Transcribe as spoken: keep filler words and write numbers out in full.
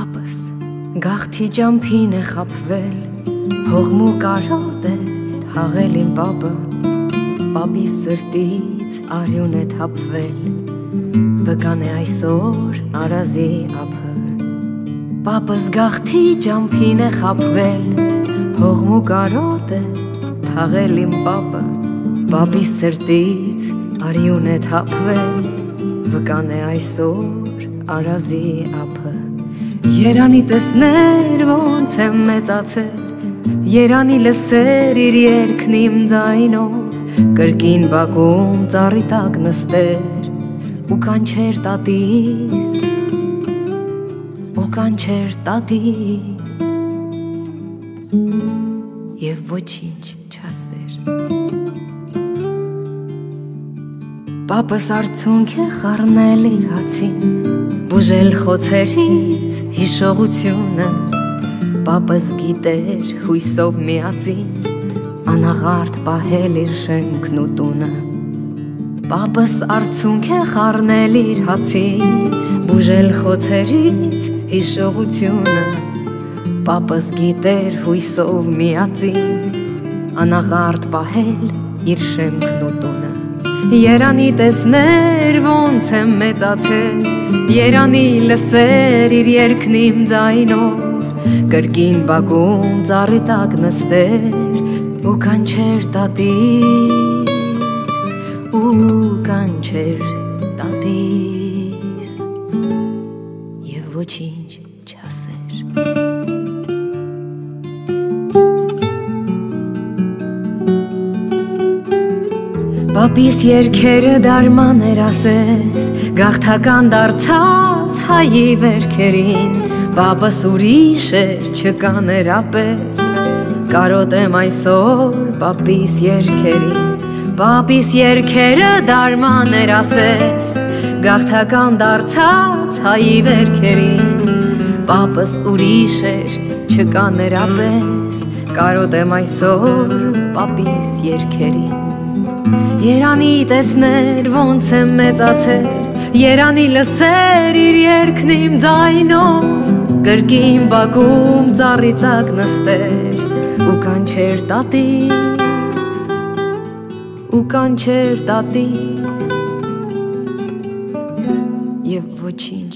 Պապս գաղթի ջամփին է խապվել, հողմու կարոտ է թաղել իմ պապը, պապի սրտից արյուն է թափվել, վկան է այսօր արազի ափը։ Պապս գաղթի ջամփին է խապվել, հողմու կարոտ է թաղել իմ պապը, պապի սրտից արյուն է թափվել, վկան է այսօր արազի ափը։ Երանի տեսներ ոնց եմ մեծացել, երանի լսեր իր երգն իմ ձայնով, կրկին բակում ծառի տակ նստեր ու կանչեր տատիս, ու կանչեր տատիս, և ոչինչ չասեր։ Պապս արցունք է խառնել իր հացին, բուժել խոցերից հիշողությունը, պապս գիտեր հույսով միածին, անաղարդ պահել իր շենքն ու տունը։ Պապս արցունք է խառնել իր հացին, բուժել խոցերից հիշողությունը, պապս գիտեր հույսով միածին, անաղարդ պահել իր շենքն ու տունը։ Երանի տեսներ ոնց եմ մեծացել, երանի լսեր իր երգն իմ ձայնով, կրկին բակում ծառի տակ նստեր ու կանչեր տատիս, ու կանչեր տատիս, և ոչինչ չասեր։ Պապիս երգերը դարման էր ասես, գաղթական դարձած հայի վերքերին, պապս ուրիշ էր չկաներ ապես, կարոտ եմ այսօր պապիս երգերին, պապիս երգերը դարման էր ասես, գաղթական դարձած հայի վերքերին, պապս ուրիշ էր չկաներ ապես, կարոտ եմ այսօր պապիս երգերին։ Երանի տեսներ ոնց եմ մեծացել, երանի լսեր իր երգն իմ ձայնով, կրկին բակում ծառի տակ նստեր ու կանչեր տատիս, ու կանչեր տատիս, և ոչինչ